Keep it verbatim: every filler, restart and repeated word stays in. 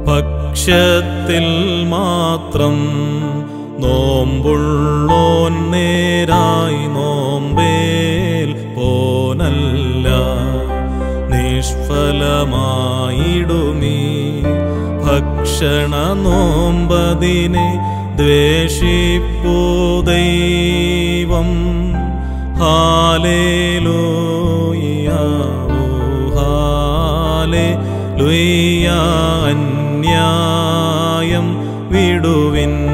ഭക്ഷ്യത്തിൽ മാത്രം നോമ്പുള്ളോൻ നേരായി നോമ്പേൽ പോനല്ല. നിഷ്ഫലമായിടുമീ ഭക്ഷണ നോമ്പതിനെ ദ്വേഷിപ്പൂ ദൈവം. ഹാലേലൂയ ഹാലേലൂയ. അന്യായം വിടുവിൻ